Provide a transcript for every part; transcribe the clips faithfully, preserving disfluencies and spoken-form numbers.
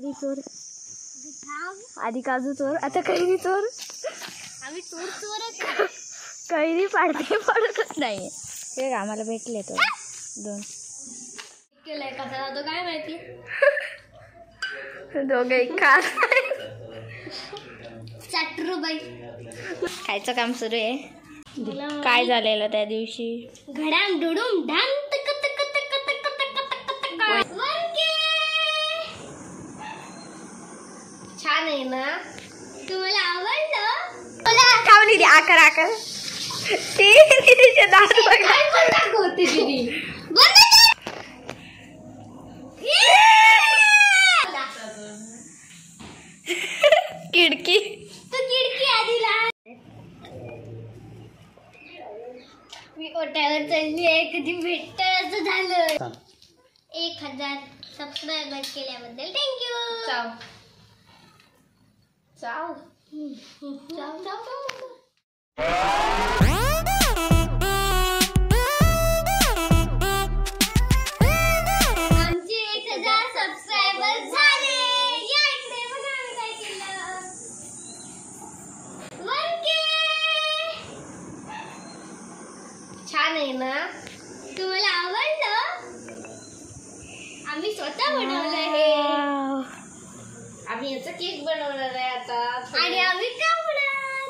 कैरी चोर आधी काजू चोर आता कैरी चोर आम्ही चोर चोर कैरी पाडते पडतच नाही हे आम्हाला भेटले तो दोन केलंय कसा जातो काय माहिती दोघे खास चटरूबाई खायचं काम सुरू आहे काय झालेलं त्या दिवशी घडाम डुडूम ढाम तक तक तक तक तक तक छान आहे ना तुम्हाला आवडलं मला खावली दी आकर आकर ती तिचे दात बघा पण दाखवते दीदी बंद खिडकी तू खिडकी आधी ला मी ओट्यावर चढली आहे कधी भेटत असं झालं एक हजार सबस्क्रायबर केल्याबद्दल थँक्यू चाव चाव चाव चाव आमचे एक हजार सबस्क्रायबर झाले या इकडे बघा आम्ही काय केलं वन के छान आहे ना तुम्हाला आवडलं आम्ही स्वतः बनवलं आहे आम्ही याचा केक बनवणार आहे आता आणि आम्ही काय होणार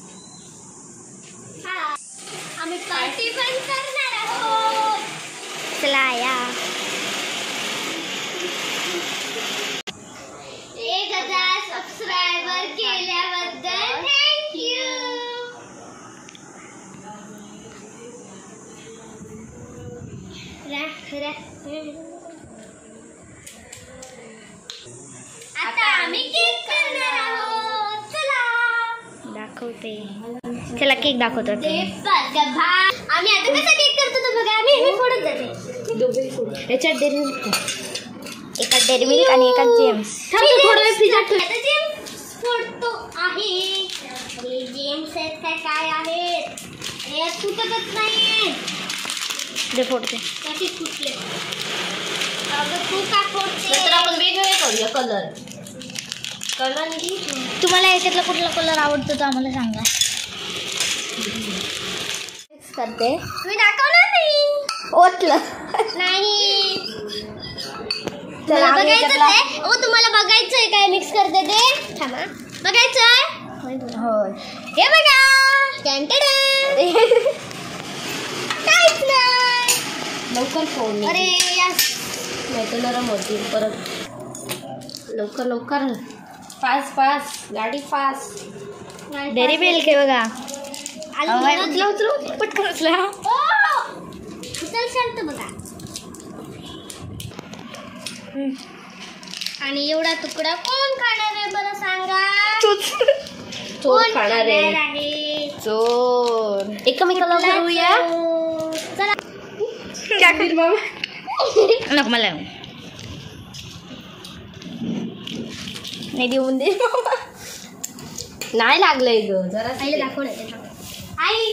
हा आम्ही पार्टी पण करणार आहोत चला या एक हजार सबस्क्रायबर केल्याबद्दल थँक्यू आता आम्ही केक करणार आहोत चला दाखवते चला केक दाखवतो आम्ही आता कसा केक करतो तो बघा आम्ही हे फोडत जाते दोघे फोड याच्यात डेअरी मिल्क एका डेअरी मिल्क आणि एका जेम्स थांब थोडं वेळ फ्रीजर ठेव आता जेम्स फोडतो आहे हे जेम्स आहेत काय काय आहेत हे तुटतच नाही ते फोडते त्याची फुटले अगं तू का फोडते तर आपण वेगवेगळे करूया कलर कलर तुम्हाला याच्यातला कुठला कलर आवडतो तो आम्हाला सांगा करते मी दाखवणार नाही ओतलं नाही तुम्हाला बघायचं आहे ओ तुम्हाला बघायचं आहे काय मिक्स करते ते थांबा बघायचं आहे होय हे बघा कॅन्टेड काहीच नाही लवकर फोन अरे नाही तर नरम होती परत लवकर लवकर फास्ट फास्ट गाडी फास्ट डेअरी मिल्क आहे बघा उचला उचला पटकन उचला उचल शांत बघा आणि एवढा तुकडा कोण खाणार आहे बरं सांगा चोर खाणार आहे चोर एकमेकाला करूया चला नको मला नाही देऊन दे नाही लागलंय ग जरा आई दाखवलं आई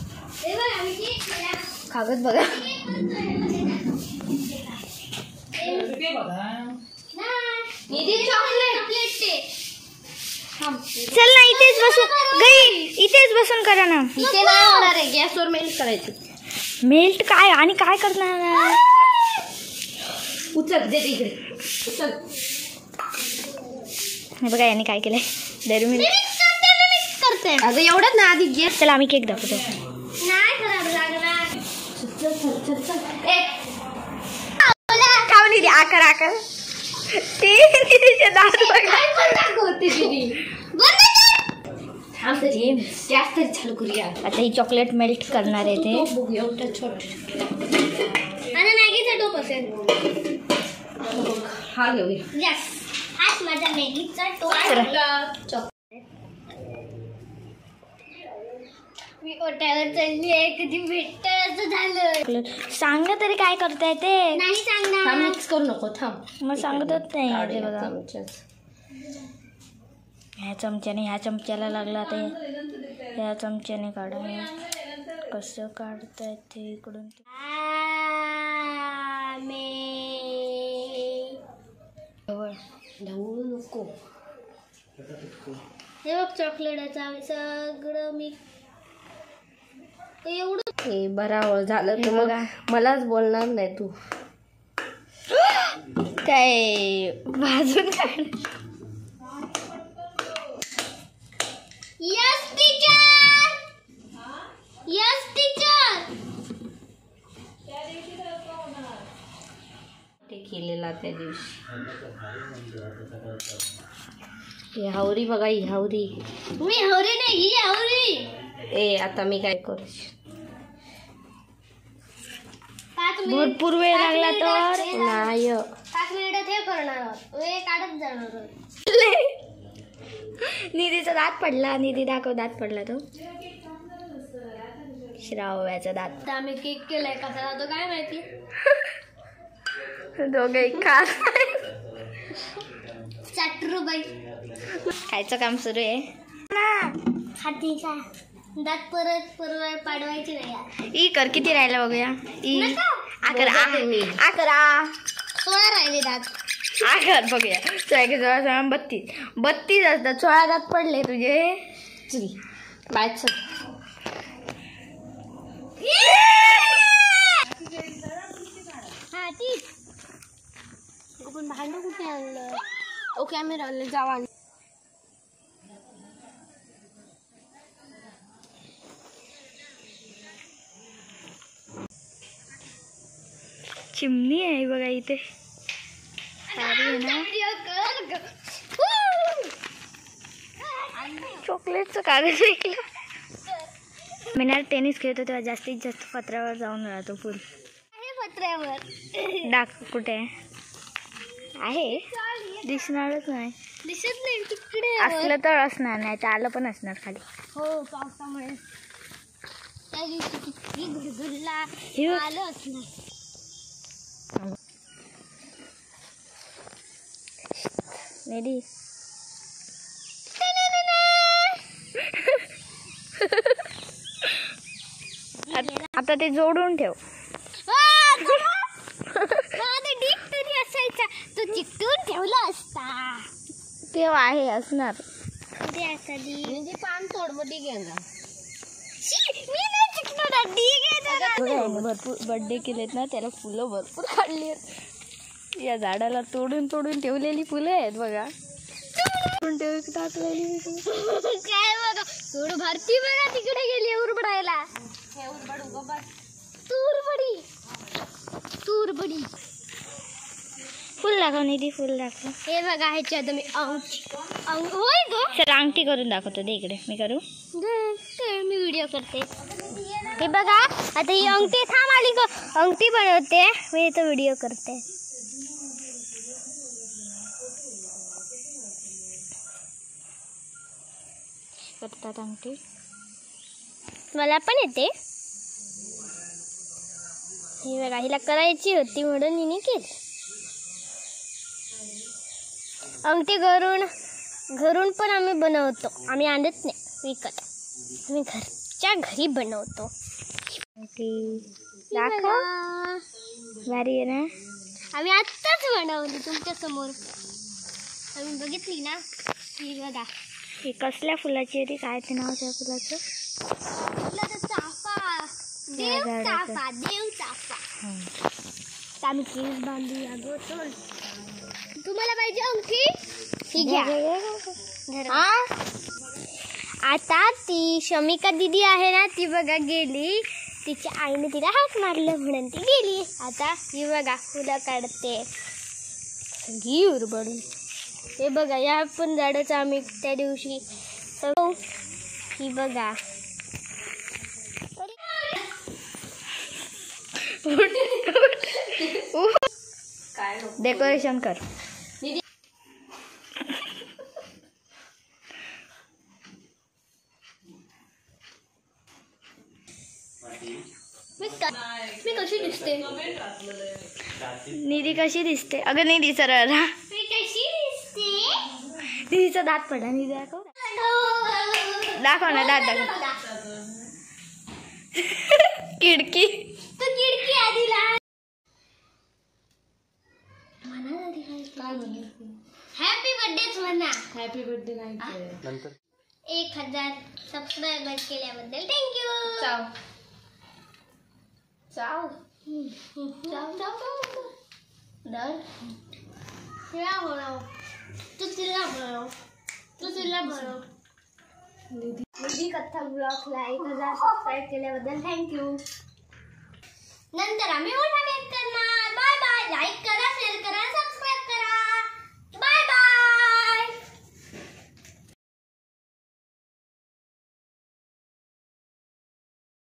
कागद बघा चल ना इथेच बसून गई इथेच बसून करा ना इथे नाही होणार आहे गॅसवर मेल्ट करायचं मेल्ट काय आणि काय करणार उचल दे इकडे उचल हे बघा याने काय केलंय डेअरी मिल्क करते अगं एवढंच ना आधी जे चला आम्ही केक दाखवतो नाही खराब लागणार चल चल चल चल ए खावली दी आकर आकर ती तिचे दात बघा पण दाखवते दीदी बंद कर थांब तरी जास्त चालू करूया आता ही चॉकलेट मेल्ट करणार आहे ते बघू एवढं छोट आणि मॅगीचा टोप असेल हा घेऊया यस हाच माझा मॅगीचा टोप मी ओट्यावर चढली आहे कधी भेटत असं झालं सांग तरी काय करताय ते नाही सांगणार मिक्स करू नको थांब मग सांगतच नाही बघा ह्या चमच्याने ह्या चमच्याला लागला ते ह्या चमच्याने काढा कसं काढताय ते इकडून ढवळू नको. हे बघ चॉकलेटाचा सगळं मी एवढं हे बराबर झालं तर मग मलाच बोलणार नाही तू. काय भाजून काढ. Yes teacher, yes teacher. ते केलेला त्या दिवशी. ही हावरी बघा, ही हावरी. मी हावरी नाही, ही हावरी. ए आता मी काय करू. भरपूर वेळ लागला तर नाही. पाच मिनिटात हे करणार आहोत, वेळ काढत जाणार आहोत. निधीचा दात पडला. निधी दाखव दात पडला तो. श्राव्याचा दात. आम्ही केक केलाय, कसा जातो काय माहिती. दोघे खा. चाटरू बाई खायचं काम सुरू आहे खाती का. दात परत परत पाडवायची नाही यार. ई कर किती राहिला बघूया. ई अकरा. अकरा सोळा राहिले दात. अकरा बघूया. सोळा सोळा बत्तीस. बत्तीस असतात. सोळा दात पडले तुझे. चल बाय. चल हा ठीक. आपण भांडं कुठे आणलं. ओके आम्ही राहिलं जावा. चिमणी आहे बघा इथे. चॉकलेटचं कागद ऐकलं. मी ना टेनिस खेळतो तेव्हा जास्तीत जास्त पत्र्यावर जाऊन राहतो. फुल पत्र्यावर डाक कुठे आहे दिसणारच नाही. दिसत नाही तिकडे. असलं तर असणार, नाही तर आलं पण असणार खाली. हो पावसामुळे त्या दिवशी किती गुडगुडला आलं असणार. नेडी आता ते जोडून ठेव. तरी असायचा तो चिकटून ठेवला असता. तेव्हा आहे असणार. म्हणजे पान तोड मध्ये गेला. भरपूर बर्थडे केलेत ना, त्याला फुलं भरपूर काढली आहेत. या झाडाला तोडून तोडून ठेवलेली फुलं आहेत बघा. टाकलेली काय बघा. थोडं भारती बघा तिकडे गेली उरबडायला. तूरबडी तूरबडी फुल दाखव. निधी फुल दाखव. हे बघा ह्याच्यात मी अंगठी. होय ग सर अंगठी करून दाखवतो. दे इकडे. मी करू. मी व्हिडिओ करते. हे बघा आता ही अंगठी थांब आली ग. अंगठी बनवते मी इथं व्हिडिओ करते. करतात अंगठी. मला पण येते. ही बघा हिला करायची होती म्हणून हिने केली. अंगठी घरून घरून पण आम्ही बनवतो. आम्ही आणत नाही विकत. आम्ही घरच्या घरी बनवतो. दाखव. भारी आहे ना. आम्ही आत्ताच बनवली तुमच्या समोर. आम्ही बघितली ना. ही बघा. ही कसल्या फुलाची होती. काय ते नाव त्या फुलाचं. चाफा. देव चाफा. देव चाफा. आम्ही केस बांधूया गो. चल तुम्हाला पाहिजे अंगठी. ही घ्या. आता ती शमिका दीदी आहे ना, ती बघा गेली. तिच्या आईने तिला हाक मारलं म्हणून ती गेली. आता ही बघा फुलं काढते सगळी उरबडून. हे बघा या पण झाडाचं आम्ही त्या दिवशी. ही बघा डेकोरेशन कर. मी कशी दिसते. निधी कशी दिसते. अगं निधी सरळ राहा. मी कशी दिसते. निधीचा दात पडला. निधी दाखव. दाखव ना दात दाखव. खिडकी. तू खिडकी आधीला. म्हणा. हॅपी बर्थडे नाही नंतर एक हजार सबस्क्रायबर केल्याबद्दल थँक्यू. चाव चाव जाऊ जाऊ डर तिला बोलाव. तू तिला बोलाव. तू तिला बोलाव. निधी कथा ब्लॉगला एक हजार सबस्क्राईब केल्याबद्दल थँक्यू. नंतर आम्ही मोठा केक करणार. Bye bye. लाईक करा, शेअर